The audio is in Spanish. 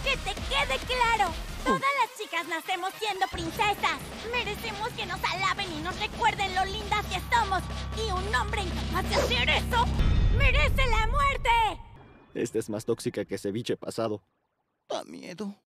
¡Que te quede claro! Todas las chicas nacemos siendo princesas. Merecemos que nos alaben y nos recuerden lo lindas que somos. Y un hombre incapaz de hacer eso merece la muerte. Esta es más tóxica que ceviche pasado. Da miedo.